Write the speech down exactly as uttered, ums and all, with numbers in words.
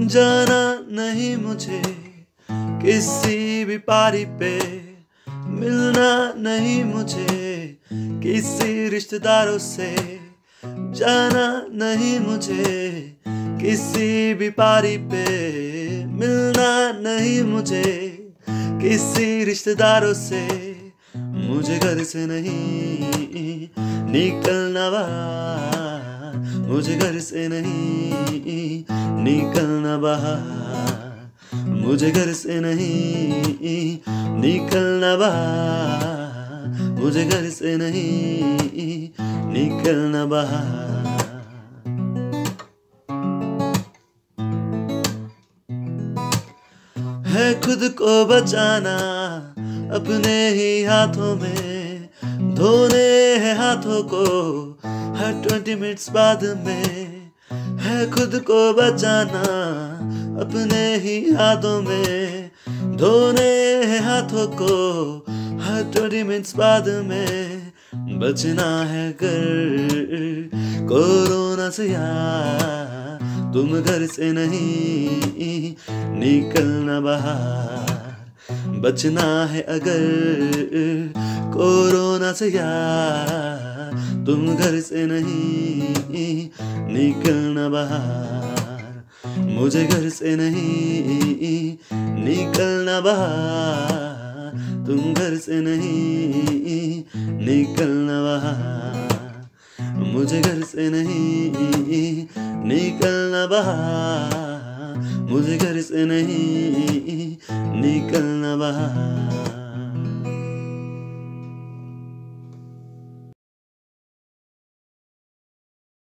जाना नहीं मुझे किसी भी पारी पे, मिलना नहीं मुझे किसी रिश्तेदारों से, जाना नहीं मुझे किसी भी पारी पे, मिलना नहीं मुझे किसी रिश्तेदारों से, मुझे घर से नहीं निकलना बाहर, मुझे घर से नहीं निकलना बाहर, मुझे घर से नहीं निकलना बाहर, मुझे घर से नहीं निकलना बाहर। है खुद को बचाना अपने ही हाथों में, धोने हैं हाथों को हर ट्वेंटी मिनट्स बाद में, है खुद को बचाना अपने ही हाथों में, धोने हैं हाथों को हर ट्वेंटी मिनट्स बाद में, बचना है कर कोरोना से यार, तुम घर से नहीं निकलना बाहर, बचना है अगर कोरोना से यार, तुम घर से नहीं निकलना बाहर, मुझे घर से नहीं निकलना बाहर, तुम घर से नहीं निकलना बाहर, मुझे घर से नहीं निकलना बाहर, मुझे घर से नहीं निकलना बाहर।